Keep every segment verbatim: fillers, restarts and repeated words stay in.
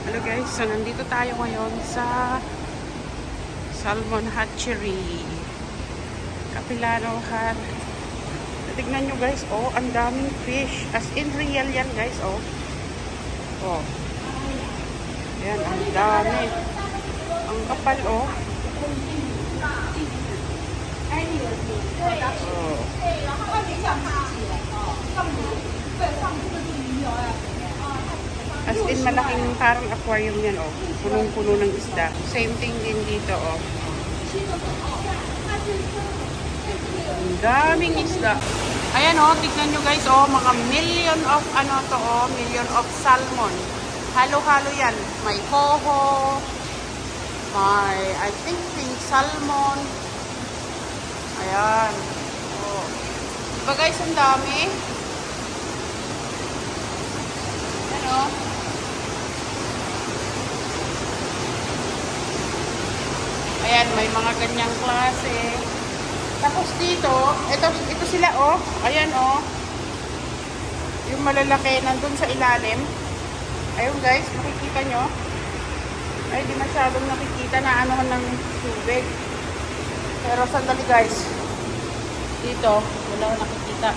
Hello guys, so nandito tayo ngayon sa Salmon Hatchery, Capilano Hatchery. Tignan nyo guys, oh, ang daming fish. As in real yan guys, oh. Oh. Ayan, ang dami. Ang kapal, oh. Oh. As in, malaking parang aquarium yan, oh. Punong-puno ng isda. Same thing din dito, oh. Ang daming isda. Ayan, oh. Tignan nyo, guys, oh. Mga million of, ano to, oh. Million of salmon. Halo-halo yan. May coho. May, I think, pink salmon. Ayan. Oh. Diba, guys, ang dami? Ayan, oh. Ayan, may mga ganyang klase. Tapos dito, ito, ito sila, oh. Ayan, oh. Yung malalaki, nandun sa ilalim. Ayun, guys, makikita nyo. Ay, di masyadong nakikita na ano ng tubig. Pero sandali, guys. Dito, wala ko nakikita.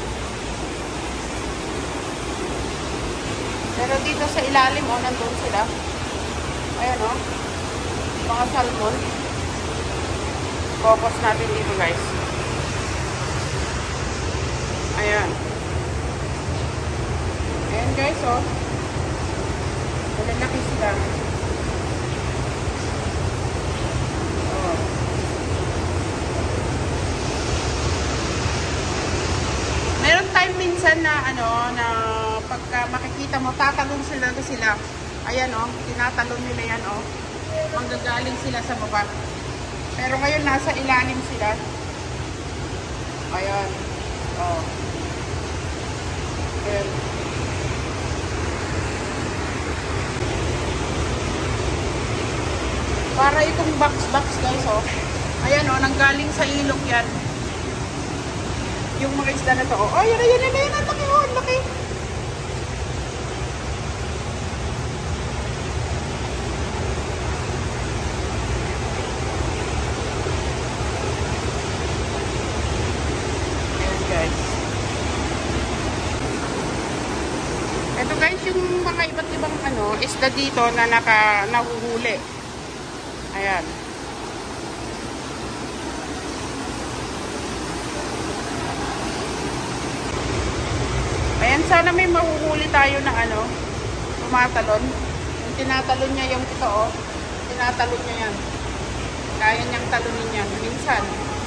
Pero dito sa ilalim, oh, nandun sila. Ayan, oh. Mga salmon. Focus natin dito, guys. Ayan. Ayan, guys, oh. Malalaki sila. Oh. Meron time minsan na, ano, na pagka makikita mo, tatalon sila na sila. Ayan, oh. Tinatalon nila yan, oh. Manggagaling sila sa baba. Pero ngayon, nasa ilalim sila. Ayan. Oh. Ayan. Para itong box-box, guys, oh. Ayan, oh. Nanggaling sa ilog yan. Yung mga isda na to, oh. Ayan, ayan, ayan, ayan. Ang laki, oh. Ang laki. Ito guys, yung mga iba't ibang ano, isda dito na naka, nahuhuli. Ayan. Ayan, sana may mahuhuli tayo na ano, tumatalon. Yung tinatalon niya yung ito, oh. Tinatalon niya yan. Kaya niyang talunin yan. Minsan.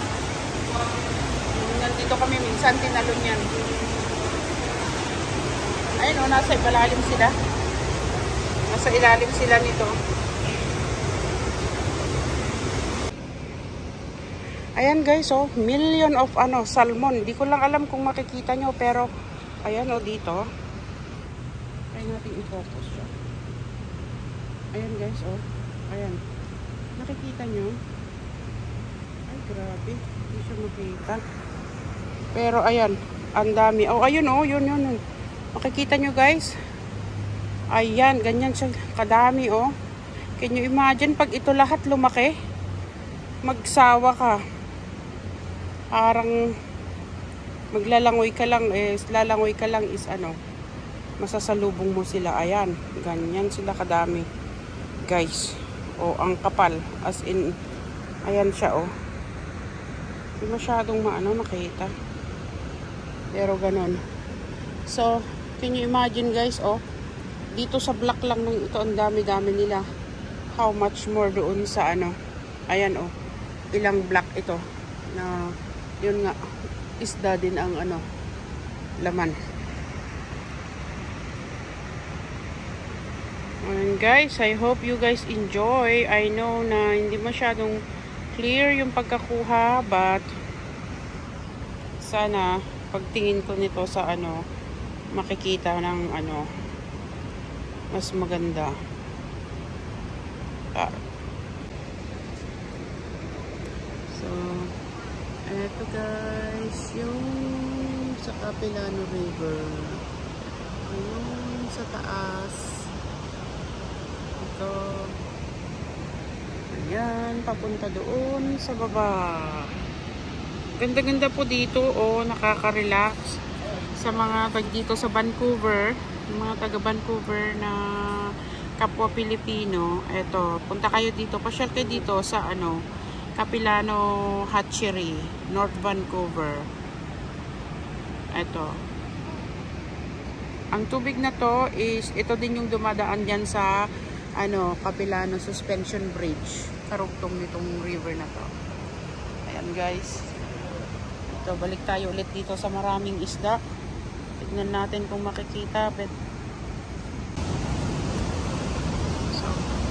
Yung nandito kami, minsan tinalon yan. Ayun, oh, nasa ilalim sila. Nasa ilalim sila nito. Ayan guys, oh, million of ano, salmon. Hindi ko lang alam kung makikita nyo, pero ayan, oh, dito. Try natin i-focus siya. Ayan guys, oh. Ayan. Nakikita nyo? Ay, grabe. Hindi siya makita. Pero ayan, ang dami. Oh, ayun, oh, yun, yun, yun. Makikita nyo guys. Ayan, ganyan siya kadami, oh. Can you imagine pag ito lahat lumaki? Magsawa ka. Parang maglalangoy ka lang, eh, lalangoy ka lang is ano, masasalubong mo sila. Ayan, ganyan sila kadami. Guys, oh, ang kapal. As in, ayan siya, oh. Hindi masyadong maano makita. Pero ganon. So, can you imagine guys, oh, dito sa block lang ng ito, ang dami-dami nila. How much more doon sa ano, ayan, oh, ilang block ito, na, yun nga, isda din ang ano, laman. And guys, I hope you guys enjoy. I know na hindi masyadong clear yung pagkakuha, but sana, pagtingin ko nito sa ano, makikita ng ano mas maganda. Ah. So, eto guys, yung sa Capilano River. Ayun sa taas. Ayan, papunta doon sa baba. Ganda-ganda po dito, oh, nakaka-relax sa mga tag dito sa Vancouver, mga taga Vancouver na kapwa Pilipino. Eto, punta kayo dito, pasyal kayo dito sa ano, Capilano Hatchery, North Vancouver. Eto. Ang tubig na to is, ito din yung dumadaan dyan sa ano, Capilano Suspension Bridge. Karugtong nitong river na to. Ayan guys. Ito, balik tayo ulit dito sa maraming isda. Tignan natin kung makikita. But, so,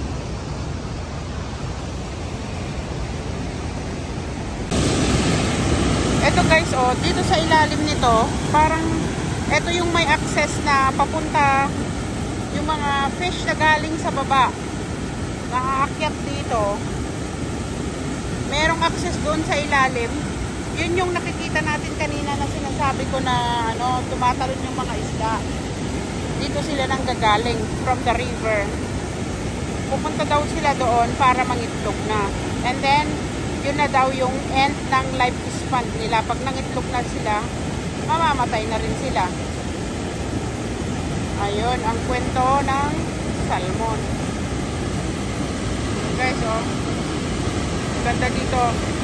ito guys, oh, dito sa ilalim nito, parang ito yung may access na papunta yung mga fish na galing sa baba. Nakaakyat dito. Merong access doon sa ilalim. Yun yung nakikita natin kanina na sinasabi ko na ano, tumatalon yung mga isda. Dito sila nang gagaling from the river. Pupunta daw sila doon para mangitlog na. And then, yun na daw yung end ng lifespan nila. Pag nangitlog na sila, mamamatay na rin sila. Ayun, ang kwento ng salmon. Guys, oh. Ganda dito.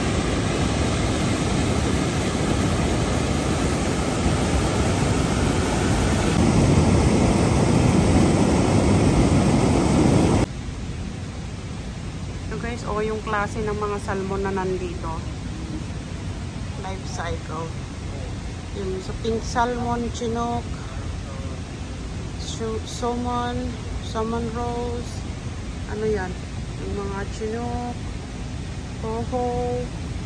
Ito guys, oh, yung klase ng mga salmon na nandito. Life cycle. Yung sa pink salmon, chinook, salmon, salmon rose, ano yan, yung mga chinook, coho,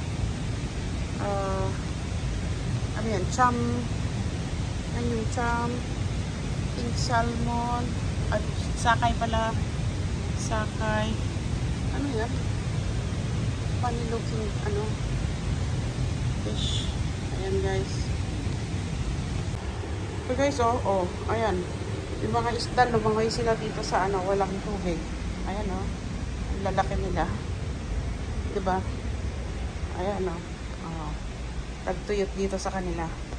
uh, ano yan, chum, yan yung chum, pink salmon, at sockeye pala, sockeye, ano yan, funny looking, ano, fish, ayan guys. So guys, oh, oh, ayan. Yung mga isda, lumangay sila dito sa ano, walang tubig. Ayan, oh. Ang lalaki nila. Diba? Ayan, oh. Oh. Tagtuyot dito sa kanila.